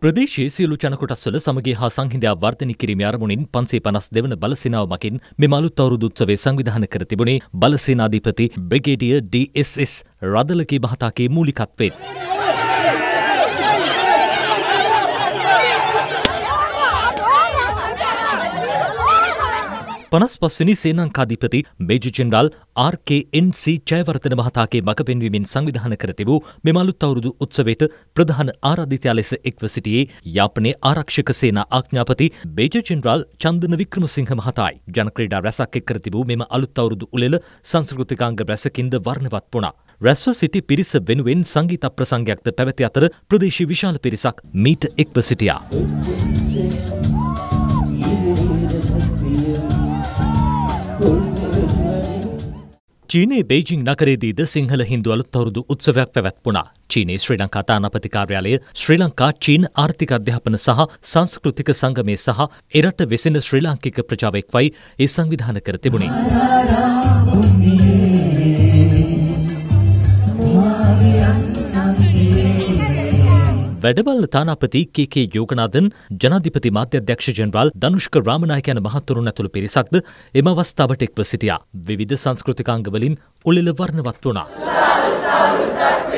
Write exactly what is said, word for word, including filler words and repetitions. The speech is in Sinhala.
ප්‍රදේශයේ සියලු ජන කොටස්වල සමගිය හා සංහිඳියා වර්ධනය කිරීමේ අරමුණින් පන්සිය පනස් දෙවන බල සේනාව මගින් මෙම අලුත් අවුරුදු උත්සවය සංවිධානය කර තිබුණේ බල සේනාධිපති brigadier D S S Radalage මහතාගේ මූලිකත්වයෙන්. පනස් පස්වෙනි සේනාංකාධිපති major general R K N C Jayawardena මහතාගේ මඟ පෙන්වීමෙන් සංවිධානය කර තිබූ මෙම අලුත් අවුරුදු උත්සවයට ප්‍රධාන ආරාධිතයා ලෙස එක්ව සිටියේ යාපනයේ ආරක්ෂක සේනා ආඥාපති මේජර් ජෙනරාල් චන්දන වික්‍රමසිංහ මහතායි. ජන ක්‍රීඩා රැසක් එක් කර තිබූ මෙම අලුත් අවුරුදු උළෙල සංස්කෘතිකාංග රැසකින්ද වර්ණවත් වුණා. රැස්ව සිටි පිරිස වෙනුවෙන් සංගීත ප්‍රසංගයක්ද පැවැති අතර ප්‍රදේශීය විශාල පිරිසක් මීට එක්ව සිටියා. චීනයේ බෙයිජිං නගරයේදීද සිංහල හින්දු අලුත් අවුරුදු උත්සවයක් පැවැත්වුණා. චීනයේ ශ්‍රී ලංකා තානාපති කාර්යාලය ශ්‍රී ලංකා චීන ආර්ථික අධ්‍යාපන සහ සංස්කෘතික සංගමය සහ එරට වෙසෙන ශ්‍රී ලාංකික ප්‍රජාව එක්වයි ඒ සංවිධානය කර තිබුණේ. වැඩබල තානාපති කේ කේ යෝගනාදන් ජනාධිපති මාධ්‍යධ්‍යක්ෂ ජෙනරාල් ධනුෂ්ක රාමනායක යන මහතුරුන් ඇතුළු පිරිසක්ද එම අවස්ථාවට එක්ව සිටියා. විවිධ සංස්කෘතිකාංගවලින් උළෙල වර්ණවත් වුණා.